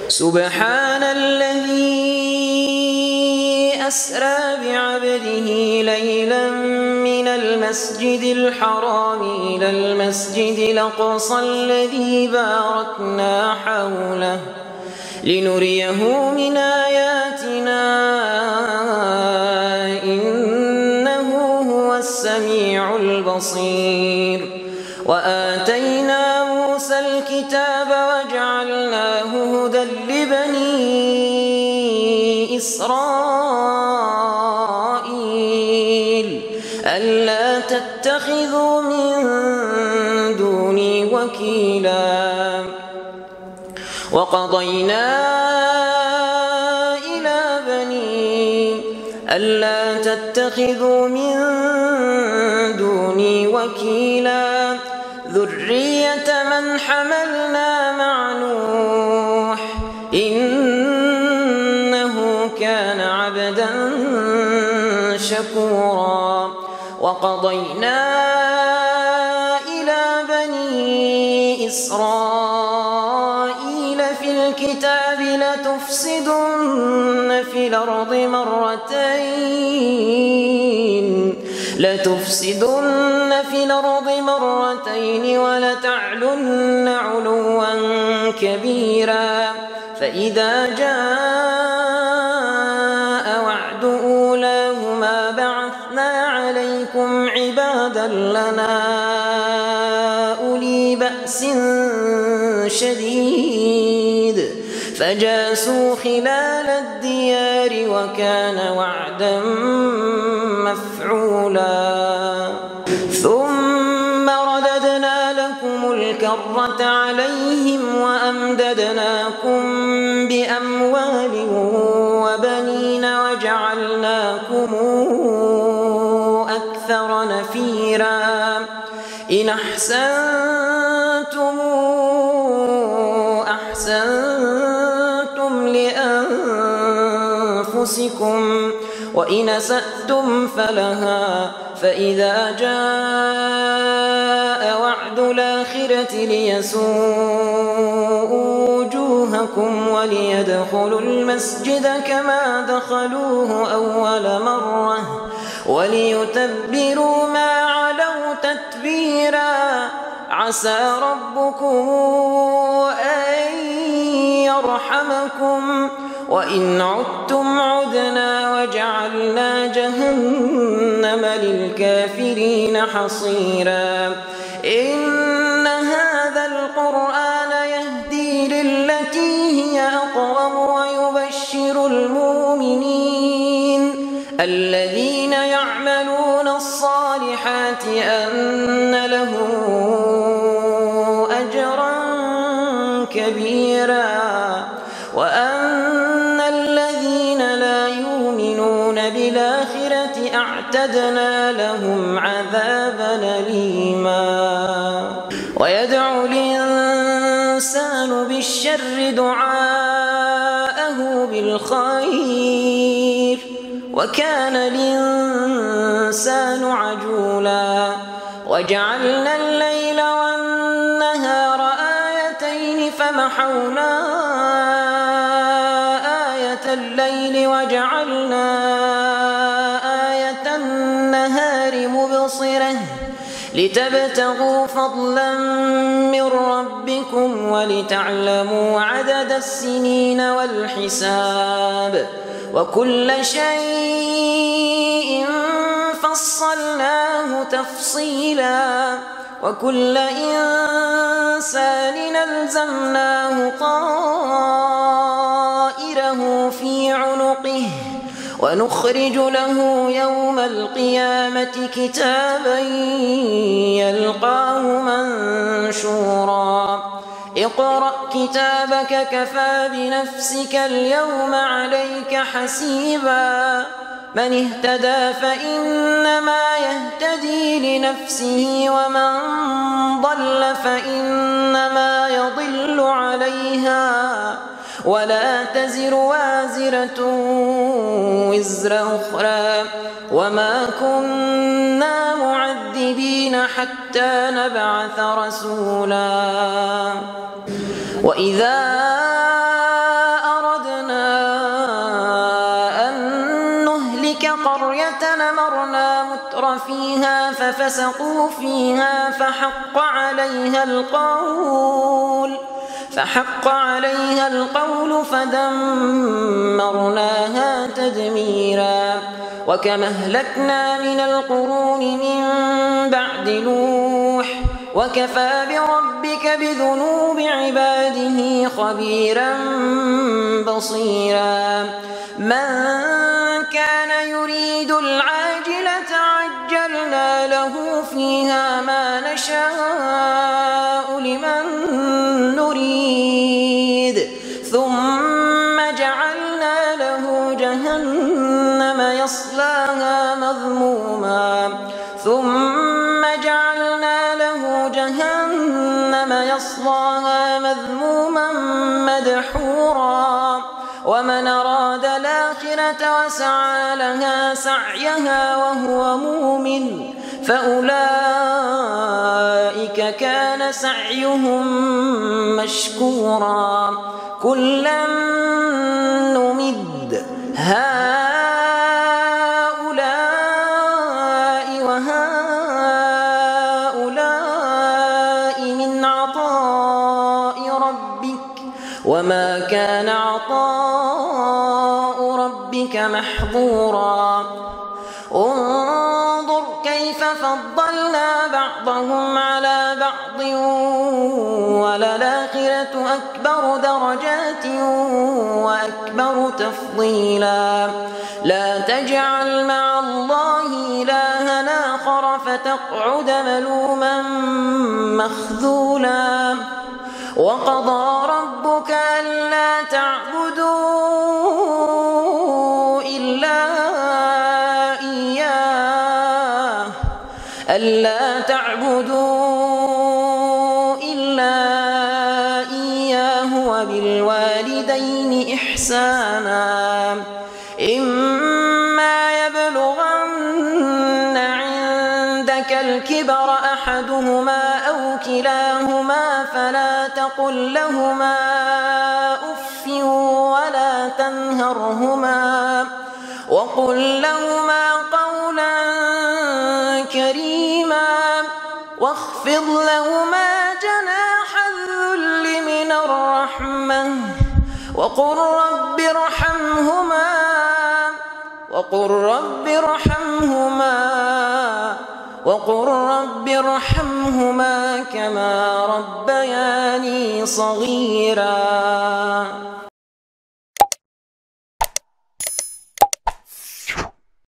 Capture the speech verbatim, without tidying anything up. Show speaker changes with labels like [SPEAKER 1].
[SPEAKER 1] سبحان الذي أسرى بعبده ليلا من المسجد الحرام إلى المسجد الأقصى الذي باركنا حوله لنريه من آياتنا إنه هو السميع البصير. وآتينا موسى الكتاب وجعلناه هدى لبني إسرائيل ألا تتخذوا من دوني وكيلا. وقضينا إلى بني ألا تتخذوا من دوني وكيلا ذرية من حملنا مع نوح إنه كان عبدا شكورا. وقضينا إلى بني إسرائيل في الكتاب لتفسدن في الأرض مرتين لتفسدن في الأرض مرتين ولتعلن علوا كبيرا. فإذا جاء وعد أولاهما بعثنا عليكم عبادا لنا أولي بأس شديد فجاسوا خلال الديار وكان وعدا مفعولا. ثم رددنا لكم الكرة عليهم وأمددناكم بأموال وبنين وجعلناكم أكثر نفيرا. إن أحسنتم أحسنتم لأنفسكم وإن أسأتم فلها. فإذا جاء وعد الآخرة ليسوءوا وجوهكم وليدخلوا المسجد كما دخلوه أول مرة وليتبروا ما علوا تتبيرا. عسى ربكم أن يرحمكم وإن عدتم عدنا وجعلنا جهنم للكافرين حصيرا. إن هذا القرآن يهدي للتي هي أقوم ويبشر المؤمنين الذين يعملون الصالحات أن لهم أجرا كبيرا وأن الذين لا يؤمنون بالآخرة أعتدنا لهم عذابا أليما. ويدعو الإنسان بالشر دعاءه بالخير وكان الإنسان عجولا. وجعلنا الليل والنهار آيتين فمحونا آية الليل وجعلنا آية النهار مبصرة لتبتغوا فضلا من ربكم ولتعلموا عدد السنين والحساب وكل شيء فصلناه تفصيلا. وكل إنسان ألزمناه طائره في عنقه ونخرج له يوم القيامة كتابا يلقاه منشورا. اقرأ كتابك كفى بنفسك اليوم عليك حسيبا. من اهتدى فإنما يهتدي لنفسه ومن ضل فإنما يضل عليها ولا تزر وازرة وزر أخرى وما كنا معذبين حتى نبعث رسولا. وإذا قرية أمرنا متر فيها ففسقوا فيها فحق عليها القول فحق عليها القول فدمرناها تدميرا. وكم أهلكنا من القرون من بعد نوح وكفى بربك بذنوب عباده خبيرا بصيرا. من كان يريد العاجلة عجلنا له فيها ما نشاء لمن نريد ثم جعلنا له جهنم يصلاها مذموما ثم جعلنا له جهنم يصلاها مذموما مدحورا. ومن أراد الآخرة وسعى لها سعيها وهو مؤمن فأولئك كان سعيهم مشكورا. كلا نمد هؤلاء وهؤلاء من عطاء ربك وما كان عطاء ربك محظورا. انظر كيف فضلنا بعضهم على بعض وللآخرة أكبر درجات وأكبر تفضيلا. لا تجعل مع الله إلها آخر فتقعد ملوما مخذولا. وقضى ربك ألا تعبدوا إلا إياه ألا تعبدوا إلا إياه وبالوالدين إحسانا. إما يبلغن عندك الكبر أحدهما أو كلاهما فلا تقل لهما أف ولا تنهرهما وقل لهما قولا كريما واخفض لهما جناح الذل من الرحمة وقل رب ارحمهما وقل رب ارحمهما وقل رب ارحمهما كما ربياني صغيرا.